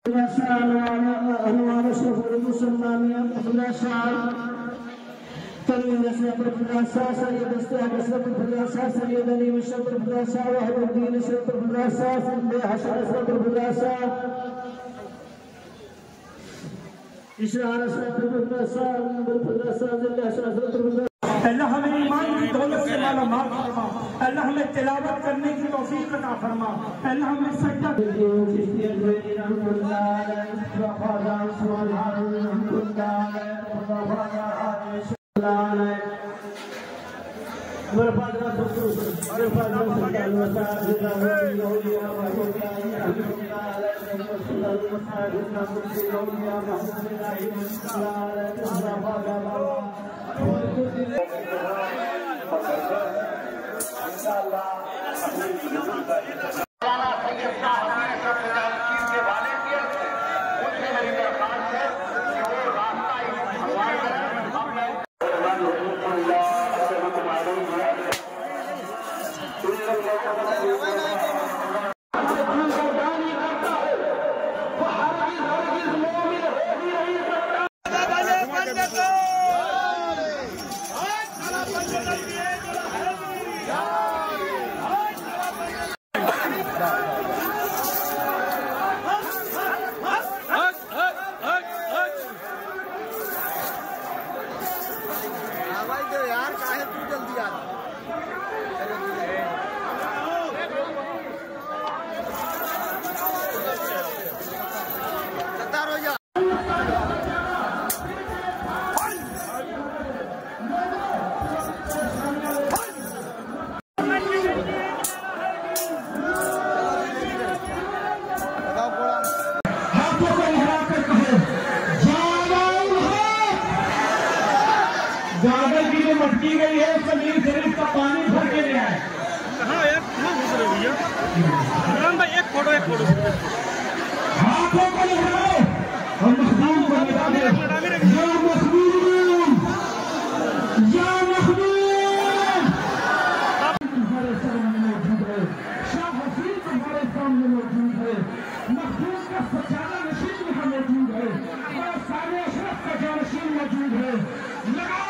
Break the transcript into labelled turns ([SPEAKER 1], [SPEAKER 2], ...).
[SPEAKER 1] अल्लाह हमें ईमान की दौलत से मालामाल फरमा, अल्लाह हमें तिलावत करने की तौफीक अता फरमा, अल्लाह हमें सजदा मटकी गई है, जमीन शरीफ का पानी भर के ले आए। हाँ, एक फोटो हाथों को लगाओ और मखदूम को निकाले। या मखदूम, या मखदूम हमारे सामने मौजूद है, शाह हसीन हमारे सामने मौजूद है, मखदूम का सजादा नशीन यहाँ मौजूद है और सारे अशरफ का जानशीन मौजूद है।